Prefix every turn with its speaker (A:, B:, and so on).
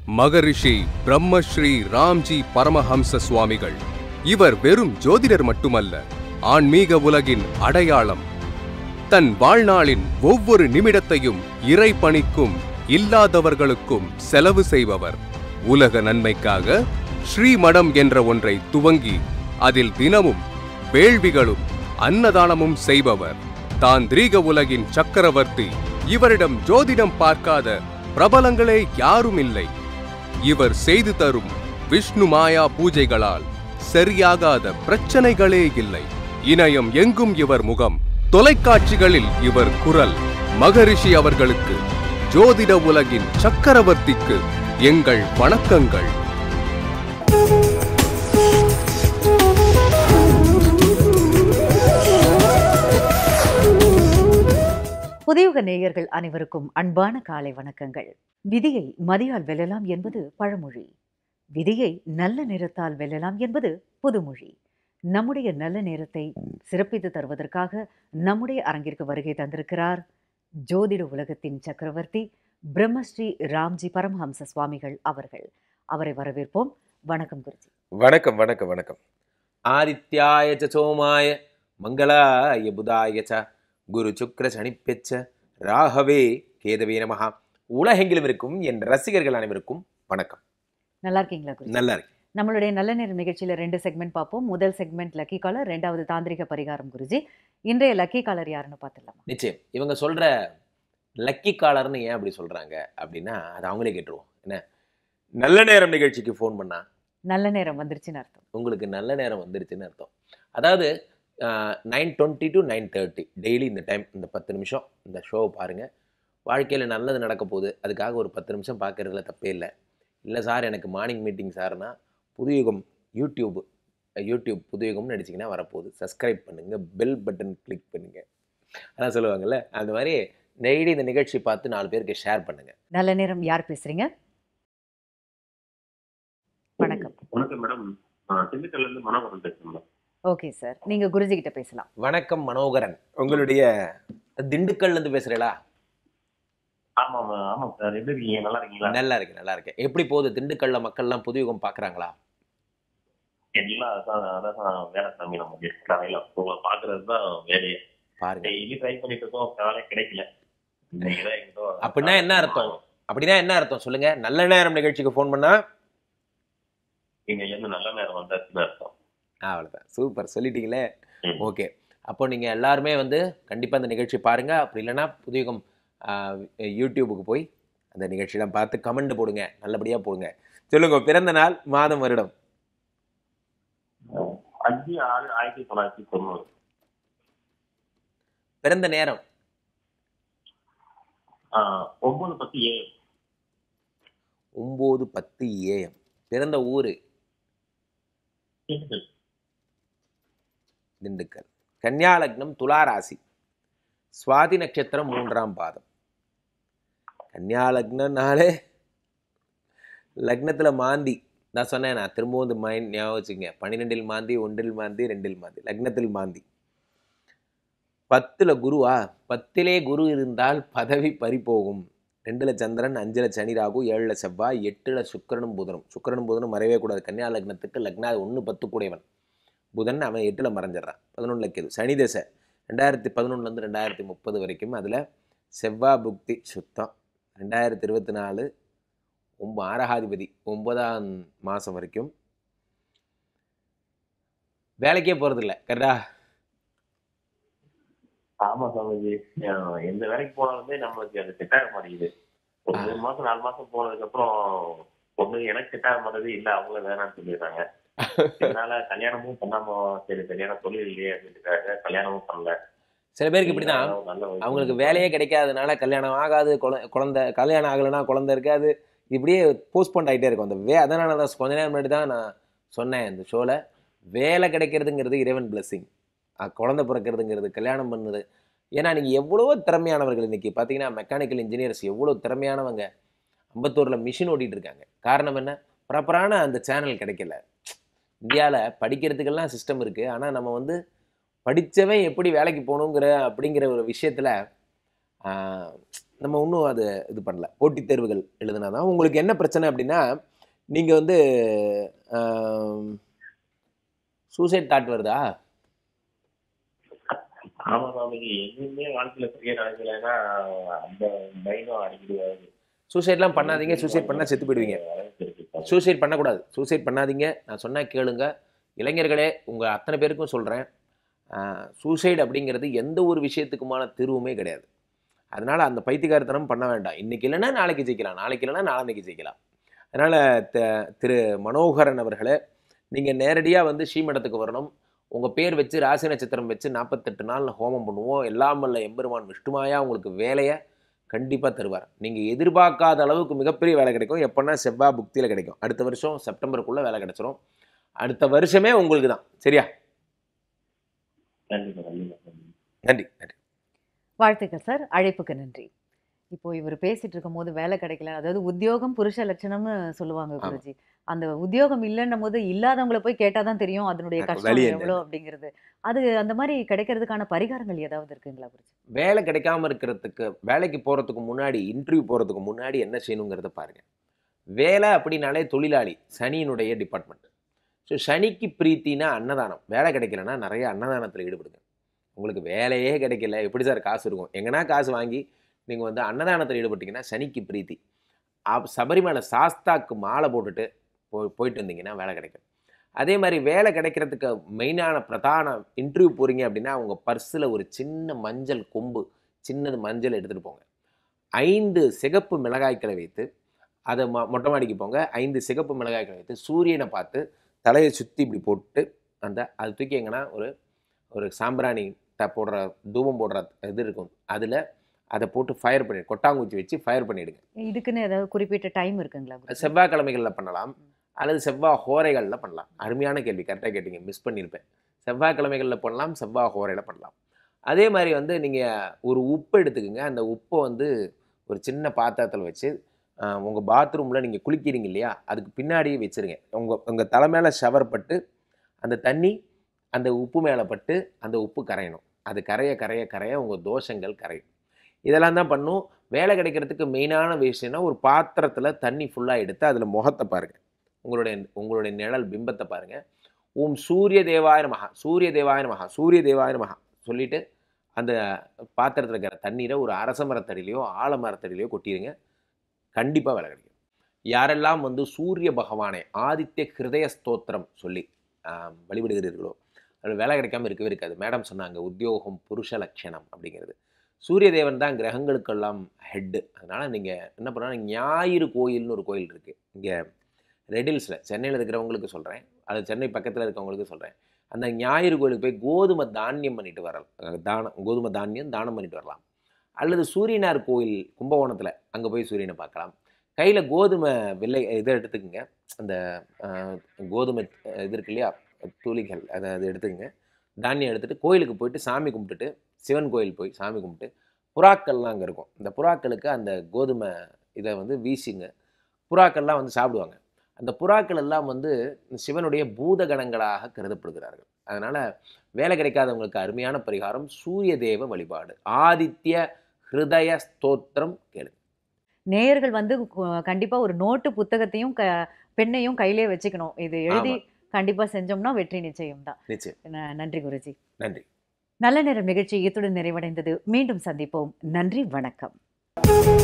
A: மகரிஷி பிரம்மஸ்ரீ ராம்ஜி பரமஹம்ச சுவாமிகள். இவர் வெறும் ஜோதிடர் மட்டுமல்ல, ஆன்மீக உலகின் அடையாளம். தன் வாழ்நாளின் ஒவ்வொரு நிமிடத்தையும் இறைப்பணிக்கும் இல்லாதவர்களுக்கும் செலவு செய்பவர். உலக நன்மைக்காக ஸ்ரீமடம் என்ற ஒன்றை துவங்கி அதில் தினமும் வேள்விகளும் அன்னதானமும் செய்பவர். தாந்திரீக உலகின் சக்கரவர்த்தி. இவரிடம் ஜோதிடம் பார்க்காத பிரபலங்களே யாரும் இல்லை. இவர் செய்து தரும் விஷ்ணு மாயா பூஜைகளால் சரியாகாத பிரச்சனைகளே இல்லை. இணையம் எங்கும் இவர் முகம், தொலைக்காட்சிகளில் இவர் குரல். மகரிஷி அவர்களுக்கு, ஜோதிட உலகின் சக்கரவர்த்திக்கு எங்கள் வணக்கங்கள்.
B: புதியுக நேயர்கள் அனைவருக்கும் அன்பான காலை வணக்கங்கள். விதியை மதியால் வெல்லலாம் என்பது பழமொழி. விதியை நல்ல நேரத்தால் வெல்லலாம் என்பது புதுமொழி. நம்முடைய நல்ல நேரத்தை சிறப்பித்து தருவதற்காக நம்முடைய அரங்கிற்கு வருகை தந்திருக்கிறார் ஜோதிட உலகத்தின் சக்கரவர்த்தி பிரம்மஸ்ரீ ராம்ஜி பரமஹம்ச சுவாமிகள் அவர்கள். அவரை வரவேற்போம். வணக்கம் குருஜி.
C: வணக்கம் வணக்கம் வணக்கம். ஆதித்யாய சோமாய மங்களாய புதாய ச குரு சுக்ர சனிப்பெச்ச ராகவே கேதவே நமஹா. உலகெங்கிலும் இருக்கும் என் ரசிகர்கள் அனைவருக்கும் வணக்கம்.
B: நல்லா இருக்கீங்களா குருஜி?
C: நல்லா இருக்கு.
B: நம்மளுடைய நல்ல நேரம் நிகழ்ச்சியில 2 செக்மெண்ட் பார்ப்போம். முதல் செக்மெண்ட் லக்கி காலர், 2வது தாந்திரிக பரிகாரம். குருஜி, இன்றைய லக்கி காலர் யாருன்னு பார்த்துடலாம்?
C: நிச்சயம். இவங்க சொல்ற லக்கி காலர்னு ஏன் அப்படி சொல்றாங்க அப்படின்னா, அது அவங்களே கேட்டுருவோம். என்ன, நல்ல நேரம் நிகழ்ச்சிக்கு ஃபோன் பண்ணா
B: நல்ல நேரம் வந்துருச்சுன்னு அர்த்தம்.
C: உங்களுக்கு நல்ல நேரம் வந்துருச்சுன்னு அர்த்தம். அதாவது 9:20 to 9:30 டெய்லி இந்த டைம், இந்த 10 நிமிஷம் இந்த ஷோவை பாருங்கள். வாழ்க்கையில் நல்லது நடக்க போகுது, அதுக்காக ஒரு 10 நிமிஷம் பார்க்குறதுல தப்பே இல்லை. இல்லை சார் எனக்கு மார்னிங் மீட்டிங் சார்னா புதுயுகம் யூடியூப் புதுயுகம்னு நடிச்சிங்கன்னா வரப்போகுது. சப்ஸ்கிரைப் பண்ணுங்கள், பெல் பட்டன் கிளிக் பண்ணுங்கள். அதான் சொல்லுவாங்கள்ல, அந்த மாதிரி டெய்லி இந்த நிகழ்ச்சி பார்த்து 4 பேருக்கு ஷேர் பண்ணுங்கள்.
B: நல்ல நேரம். யார் பேசுகிறீங்க? வணக்கம்.
D: வணக்கம் மேடம், திண்டுக்கல்லேருந்து மனோகரன் பேசுகிறேன்.
B: ஓகே சார், நீங்க குருஜி கிட்ட பேசலாம்.
C: வணக்கம் மனோகரன், உங்களுடைய திண்டுக்கல்ல இருந்து பேசுறீங்களா?
D: ஆமாம் ஆமாம் சார், எப்படி இருக்கீங்க? நல்லா இருக்கீங்களா?
C: நல்லா இருக்கேன். எப்படி போகுது திண்டுக்கல்ல? மக்கள்லாம் புதுயுகம் பார்க்குறாங்களா?
D: எல்லாம் அதான் வேலை சாமி, நம்ம காலையில் உங்களை பார்க்கறது தான் வேலையை.
C: பாருங்க,
D: டெய்லி ட்ரை பண்ணிட்டு இருக்கோம், வேலை கிடைக்கல.
C: அப்படின்னா என்ன அர்த்தம் சொல்லுங்க? நல்ல நேரம் நிகழ்ச்சிக்கு ஃபோன் பண்ணா
D: நீங்க என்ன நல்ல நேரம் வந்தாச்சுன்னு அர்த்தம்.
C: அவ்வளோதான், சூப்பர், சொல்லிட்டீங்களே. ஓகே, அப்போ நீங்கள் எல்லாருமே கண்டிப்பாக அந்த நிகழ்ச்சி பாருங்கள். அப்படி இல்லைன்னா புதுயுகம் யூடியூபுக்கு போய் அந்த நிகழ்ச்சியெல்லாம் பார்த்து கமெண்ட் போடுங்க, நல்லபடியாக போடுங்க. சொல்லுங்க, பிறந்த நாள், மாதம், வருடம்.
D: 5/6/1990.
C: பிறந்த நேரம்
D: 9:10 AM.
C: 9:10 AM. பிறந்த ஊர் திண்டுக்கல். கன்னியா லக்னம், துலா ராசி, சுவாதி நட்சத்திரம், 3ஆம் பாதம். கன்னியா லக்னம்னாலே லக்னத்தில் மாந்தி நான் சொன்னேன். நான் திரும்பவும் மைண்ட் ஞாபகம் வச்சுங்க. 12 மாந்தி, 1 மாந்தி, 2 மாந்தி, லக்னத்தில் மாந்தி. 10 குருவா? 10 குரு இருந்தால் பதவி பறிபோகும். 2 சந்திரன், 5 சனி ராகு, 7 செவ்வாய், 8 சுக்கிரனும் புதனும். சுக்கிரனும் புதனும் மறையவே கூடாது. கன்னியா லக்னத்துக்கு லக்னா 1-10 கூடையவன் புதன், அவன் 8 மறைஞ்சிடறான். 11 கேது. சனி தசை 2011 2030 வரைக்கும். அதில் செவ்வாய் புக்தி சுத்தம். 2024 6ஆதிபதி 9ஆம் மாதம் வரைக்கும் வேலைக்கே போகிறதில்ல. கரெக்டா?
D: ஆமா சாமிஜி, எந்த வேலைக்கு போனாலுமே நம்மளுக்கு அது செட் ஆக மாட்டேங்குது. ஒரு 3 மாசம் 4 மாசம் போனதுக்கு அப்புறம் ஒண்ணு எனக்கு செட் ஆக மாட்டேது, இல்ல அவங்கள வேணாம்னு சொல்லிடுறாங்க. அதனால கல்யாணமும் பண்ணாம, சரி சரியான தொழில் இல்லையே அப்படின்ட்டு கல்யாணமும் பண்ணல.
C: சில பேருக்கு இப்படிதான், அவங்களுக்கு வேலையே கிடைக்காதனால கல்யாணம் ஆகாது, குழந்தை கல்யாணம் ஆகலைன்னா குழந்தை இருக்காது, இப்படியே போஸ்ட்போன் ஆகிட்டே இருக்கும் அந்த அதனால தான் கொஞ்ச நேரம் முன்னாடி தான் நான் சொன்னேன் இந்த ஷோவில், வேலை கிடைக்கிறதுங்கிறது இறைவன் பிளஸ்ஸிங், குழந்தை பிறக்கிறதுங்கிறது, கல்யாணம் பண்ணுது. ஏன்னா நீங்கள் எவ்வளவோ திறமையானவர்கள் இன்றைக்கி பார்த்தீங்கன்னா, மெக்கானிக்கல் இன்ஜினியர்ஸ் எவ்வளோ திறமையானவங்க அம்பத்தூரில் மிஷின் ஓட்டிகிட்டு இருக்காங்க. காரணம் என்ன? ப்ராப்பரான அந்த சேனல் கிடைக்கல. இந்தியாவில் படிக்கிறதுக்கெல்லாம் சிஸ்டம் இருக்குது, ஆனால் நம்ம படித்தவன் எப்படி வேலைக்கு போகணுங்கிற அப்படிங்கிற ஒரு விஷயத்தில் நம்ம இன்னும் அது இது பண்ணல. போட்டித் தேர்வுகள் எழுதுனா தான். உங்களுக்கு என்ன பிரச்சனை அப்படின்னா, நீங்கள் வந்து சூசைட் தாட் வருதா?
D: ஆமா சாமிக்கு எதுவுமே வாழ்க்கையில பெரிய நடக்கலைன்னா அந்த பயம் அடிக்கடி வருது.
C: சூசைட்லாம் பண்ணாதீங்க. சூசைட் பண்ணால் செத்து போயிடுவீங்க. சூசைட் பண்ணக்கூடாது. சூசைட் பண்ணாதீங்க. நான் சொன்னால் கேளுங்க. இளைஞர்களே, உங்கள் அத்தனை பேருக்கும் சொல்கிறேன், சூசைட் அப்படிங்கிறது எந்த ஒரு விஷயத்துக்குமான தீர்வுமே கிடையாது. அதனால் அந்த பைத்தியக்காரத்தனம் பண்ண வேண்டாம். இன்றைக்கி இல்லைன்னா நாளைக்கு ஜெயிக்கலாம், நாளைக்கு இல்லைன்னா நாளான்னைக்கு ஜெயிக்கலாம். அதனால் திரு மனோகரன் அவர்களே, நீங்கள் நேரடியாக வந்து ஸ்ரீமடத்துக்கு வரணும். உங்கள் பேர் வச்சு ராசி நட்சத்திரம் வச்சு 48 நாள் ஹோமம் பண்ணுவோம். எல்லாம் வல்ல எம்பெருமான் விஷ்ணுமாயா உங்களுக்கு வேலையை கண்டிப்பாக தருவார். நீங்கள் எதிர்பார்க்காத அளவுக்கு மிகப்பெரிய வேலை கிடைக்கும். எப்போன்னா செவ்வாய் புக்தியில் கிடைக்கும். அடுத்த வருஷம் செப்டம்பருக்குள்ளே வேலை கிடைச்சிரும். அடுத்த வருஷமே உங்களுக்கு தான். சரியா? நன்றி. நன்றி.
B: வாழ்த்துக்கள் சார். அழைப்புக்கு நன்றி. இப்போ இவர் பேசிட்டு இருக்கும்போது வேலை கிடைக்கல, அதாவது உத்தியோகம் புருஷ லட்சணம்னு சொல்லுவாங்க குருஜி. அந்த உத்தியோகம் இல்லைன்னும் போது இல்லாதவங்களை போய் கேட்டாதான் தெரியும் அதனுடைய கஷ்டம் எவ்வளோ அப்படிங்கிறது. அது அந்த மாதிரி கிடைக்கிறதுக்கான பரிகாரங்கள் ஏதாவது இருக்குங்களா குருஜி?
C: வேலை கிடைக்காம இருக்கிறதுக்கு, வேலைக்கு போகிறதுக்கு முன்னாடி, இன்டர்வியூ போகிறதுக்கு முன்னாடி என்ன செய்யணுங்கிறத பாருங்கள். வேலை அப்படின்னாலே தொழிலாளி, சனியினுடைய டிபார்ட்மெண்ட். ஸோ சனிக்கு பிரீத்தினா அன்னதானம். வேலை கிடைக்கலன்னா நிறைய அன்னதானத்தில் ஈடுபடுங்க. உங்களுக்கு வேலையே கிடைக்கல, எப்படி சார் காசு இருக்கும்? எங்கன்னா காசு வாங்கி நீங்கள் வந்து அன்னதானத்தில் ஈடுபட்டிங்கன்னா சனிக்கு பிரீத்தி. சபரிமலை சாஸ்தாக்கு மாலை போட்டுட்டு போயிட்டு வந்தீங்கன்னா வேலை கிடைக்கும். அதே மாதிரி வேலை கிடைக்கிறதுக்கு மெயினான பிரதான இன்டர்வியூ போகிறீங்க அப்படின்னா உங்கள் பர்ஸில் ஒரு சின்ன மஞ்சள் கொம்பு, சின்னது மஞ்சள் எடுத்துகிட்டு போங்க. 5 சிகப்பு மிளகாய்களை வைத்து அதை மொட்டை மாடிக்கு போங்க. 5 சிகப்பு மிளகாய்களை வைத்து சூரியனை பார்த்து தலையை சுற்றி இப்படி போட்டு அது தூக்கி எங்கன்னா ஒரு சாம்பிராணி போடுற தூபம் போடுற இது இருக்கும், அதில் அதை போட்டு ஃபயர் பண்ணி கொட்டாங்குச்சி வச்சு ஃபயர் பண்ணிவிடுங்க.
B: இதுக்குன்னு ஏதாவது குறிப்பிட்ட டைம் இருக்குங்களா?
C: செவ்வாய்க்கிழமைகளில் பண்ணலாம் அல்லது செவ்வாய் ஹோரைகளில் பண்ணலாம். அருமையான கேள்வி, கரெக்டாக கேட்டீங்க, மிஸ் பண்ணியிருப்பேன். செவ்வாய்க்கிழமைகளில் பண்ணலாம், செவ்வாய் ஹோரையில் பண்ணலாம். அதே மாதிரி வந்து நீங்கள் ஒரு உப்பு எடுத்துக்கோங்க. அந்த உப்பை வந்து ஒரு சின்ன பாத்திரத்தில் வச்சு உங்கள் பாத்ரூமில் நீங்கள் குளிக்கிறீங்க இல்லையா, அதுக்கு பின்னாடியே வச்சுருங்க. உங்கள் தலை மேலே ஷவர் பட்டு அந்த தண்ணி அந்த உப்பு மேலே பட்டு அந்த உப்பு கரையணும். அது கரைய கரைய கரைய உங்கள் தோஷங்கள் கரையும். இதெல்லாம் தான் பண்ணும். வேலை கிடைக்கிறதுக்கு மெயினான விஷயம்னா ஒரு பாத்திரத்தில் தண்ணி ஃபுல்லாக எடுத்து அதில் முகத்தை பாருங்கள், உங்களுடைய நிழல் பிம்பத்தை பாருங்கள். ஓம் சூரிய தேவாய நமஹ, சூரிய தேவாய நமஹ, சூரிய தேவாய நமஹ சொல்லிவிட்டு அந்த பாத்திரத்தில் இருக்கிற தண்ணீரை ஒரு அரச மரத்தடியிலையோ ஆலமரத்தடியிலையோ கொட்டிடுங்க. கண்டிப்பாக வேலை கிடைக்கும். யாரெல்லாம் வந்து சூரிய பகவானை ஆதித்ய ஹிருதய ஸ்தோத்திரம் சொல்லி வழிபடுகிறீர்களோ அது வேலை கிடைக்காம இருக்கவே இருக்காது. மேடம் சொன்னாங்க உத்தியோகம் புருஷ லட்சணம் அப்படிங்கிறது. சூரிய தேவன் தான் கிரகங்களுக்கெல்லாம் ஹெட்டு. அதனால் நீங்கள் என்ன பண்ணால், ஞாயிறு கோயில்னு ஒரு கோயில் இருக்குது இங்கே ரெடில்ஸில், சென்னையில் இருக்கிறவங்களுக்கு சொல்கிறேன், அது சென்னை பக்கத்தில் இருக்கவங்களுக்கு சொல்கிறேன். அந்த ஞாயிறு கோயிலுக்கு போய் கோதுமை தானியம் பண்ணிட்டு வரலாம். கோதுமை தானியம் தானம் பண்ணிட்டு வரலாம். அல்லது சூரியனார் கோயில் கும்பகோணத்தில், அங்கே போய் சூரியனை பார்க்கலாம். கையில் கோதுமை வெள்ளை இதை எடுத்துக்கோங்க, அந்த கோதுமை இது இருக்கு இல்லையா, தூளிகள், அதை எடுத்துக்கங்க. தானியம் எடுத்துகிட்டு கோயிலுக்கு போயிட்டு சாமி கும்பிட்டுட்டு, சிவன் கோயில் போய் சாமி கும்பிட்டு, புறாக்கள்லாம் அங்கே இருக்கும், இந்த புறாக்களுக்கு அந்த கோதுமை இதை வந்து வீசிங்க. புறாக்கள்லாம் வந்து சாப்பிடுவாங்க. அந்த புறாக்கள் எல்லாம் வந்து சிவனுடைய பூதகணங்களாக கருதப்படுகிறார்கள். அதனால் வேலை கிடைக்காதவங்களுக்கு அருமையான பரிகாரம் சூரிய தேவ வழிபாடு, ஆதித்ய ஹிருதய ஸ்தோத்திரம் கேளுங்க.
B: நேயர்கள் வந்து கண்டிப்பா ஒரு நோட்டு புத்தகத்தையும் பெண்ணையும் கையிலே வச்சுக்கணும். இது எழுதி கண்டிப்பா செஞ்சோம்னா வெற்றி நிச்சயம் தான்.
C: நிச்சயம்.
B: நன்றி குருஜி.
C: நன்றி.
B: நல்ல நேரம் நிகழ்ச்சி இத்துடன் நிறைவடைந்தது. மீண்டும் சந்திப்போம். நன்றி, வணக்கம்.